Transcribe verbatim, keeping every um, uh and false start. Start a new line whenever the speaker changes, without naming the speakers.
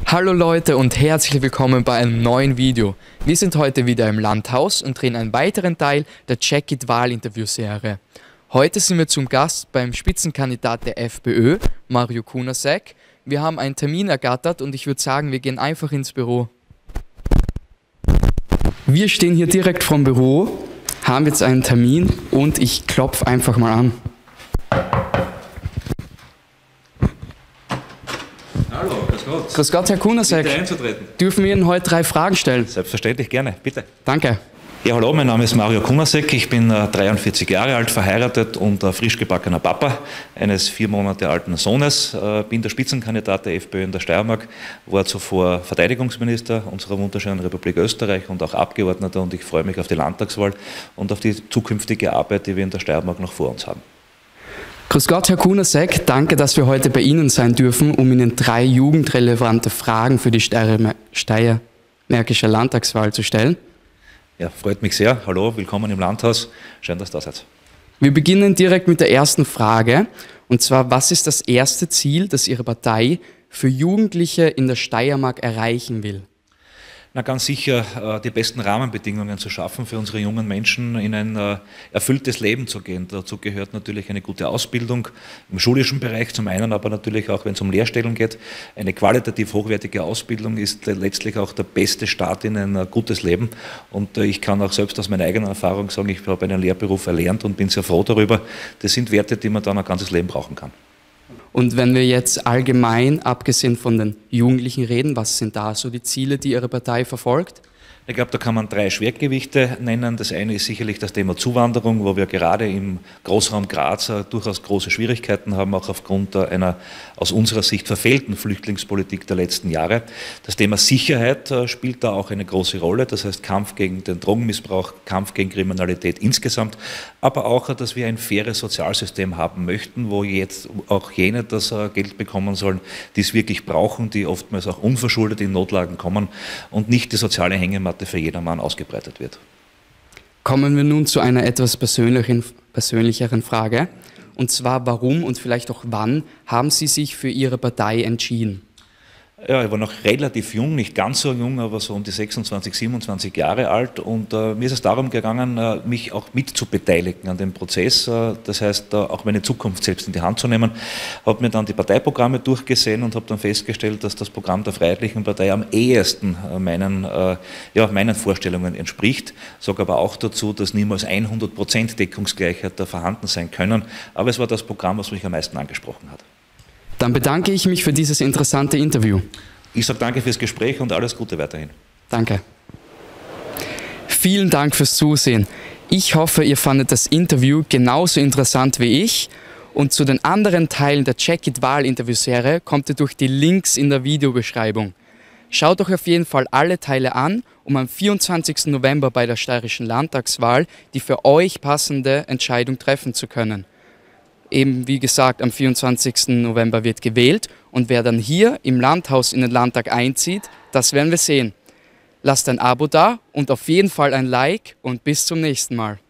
Hallo Leute und herzlich willkommen bei einem neuen Video. Wir sind heute wieder im Landhaus und drehen einen weiteren Teil der Check It Wahlinterviewserie. Heute sind wir zum Gast beim Spitzenkandidat der FPÖ, Mario Kunasek. Wir haben einen Termin ergattert und ich würde sagen, wir gehen einfach ins Büro. Wir stehen hier direkt vom Büro, haben jetzt einen Termin und ich klopfe einfach mal an.
Hallo, grüß Gott.
Grüß Gott, Herr Kunasek.
Bitte einzutreten.
Dürfen wir Ihnen heute drei Fragen stellen?
Selbstverständlich, gerne, bitte.
Danke.
Ja, hallo, mein Name ist Mario Kunasek, ich bin äh, dreiundvierzig Jahre alt, verheiratet und äh, frisch gebackener Papa eines vier Monate alten Sohnes, äh, bin der Spitzenkandidat der FPÖ in der Steiermark, war zuvor Verteidigungsminister unserer wunderschönen Republik Österreich und auch Abgeordneter, und ich freue mich auf die Landtagswahl und auf die zukünftige Arbeit, die wir in der Steiermark noch vor uns haben.
Grüß Gott, Herr Kunasek, danke, dass wir heute bei Ihnen sein dürfen, um Ihnen drei jugendrelevante Fragen für die steiermärkische Landtagswahl zu stellen.
Ja, freut mich sehr. Hallo, willkommen im Landhaus. Schön, dass ihr da seid.
Wir beginnen direkt mit der ersten Frage. Und zwar, was ist das erste Ziel, das Ihre Partei für Jugendliche in der Steiermark erreichen will?
Na, ganz sicher, die besten Rahmenbedingungen zu schaffen, für unsere jungen Menschen in ein erfülltes Leben zu gehen. Dazu gehört natürlich eine gute Ausbildung im schulischen Bereich zum einen, aber natürlich auch, wenn es um Lehrstellen geht. Eine qualitativ hochwertige Ausbildung ist letztlich auch der beste Start in ein gutes Leben. Und ich kann auch selbst aus meiner eigenen Erfahrung sagen, ich habe einen Lehrberuf erlernt und bin sehr froh darüber. Das sind Werte, die man dann ein ganzes Leben brauchen kann.
Und wenn wir jetzt allgemein, abgesehen von den Jugendlichen reden, was sind da so die Ziele, die Ihre Partei verfolgt?
Ich glaube, da kann man drei Schwergewichte nennen. Das eine ist sicherlich das Thema Zuwanderung, wo wir gerade im Großraum Graz durchaus große Schwierigkeiten haben, auch aufgrund einer aus unserer Sicht verfehlten Flüchtlingspolitik der letzten Jahre. Das Thema Sicherheit spielt da auch eine große Rolle, das heißt Kampf gegen den Drogenmissbrauch, Kampf gegen Kriminalität insgesamt, aber auch, dass wir ein faires Sozialsystem haben möchten, wo jetzt auch jene das Geld bekommen sollen, die es wirklich brauchen, die oftmals auch unverschuldet in Notlagen kommen und nicht die soziale Hängematte für jedermann ausgebreitet wird.
Kommen wir nun zu einer etwas persönlichen, persönlicheren Frage. Und zwar, warum und vielleicht auch wann haben Sie sich für Ihre Partei entschieden?
Ja, ich war noch relativ jung, nicht ganz so jung, aber so um die sechsundzwanzig, siebenundzwanzig Jahre alt, und äh, mir ist es darum gegangen, äh, mich auch mitzubeteiligen an dem Prozess, äh, das heißt, äh, auch meine Zukunft selbst in die Hand zu nehmen. Habe mir dann die Parteiprogramme durchgesehen und habe dann festgestellt, dass das Programm der Freiheitlichen Partei am ehesten äh, meinen, äh, ja, meinen Vorstellungen entspricht. Sage aber auch dazu, dass niemals hundert Prozent Deckungsgleichheit da vorhanden sein können, aber es war das Programm, was mich am meisten angesprochen hat.
Dann bedanke ich mich für dieses interessante Interview.
Ich sage danke fürs Gespräch und alles Gute weiterhin.
Danke. Vielen Dank fürs Zusehen. Ich hoffe, ihr fandet das Interview genauso interessant wie ich. Und zu den anderen Teilen der Check It Wahl-Interviewserie kommt ihr durch die Links in der Videobeschreibung. Schaut euch auf jeden Fall alle Teile an, um am vierundzwanzigsten November bei der steirischen Landtagswahl die für euch passende Entscheidung treffen zu können. Eben wie gesagt, am vierundzwanzigsten November wird gewählt, und wer dann hier im Landhaus in den Landtag einzieht, das werden wir sehen. Lasst ein Abo da und auf jeden Fall ein Like, und bis zum nächsten Mal.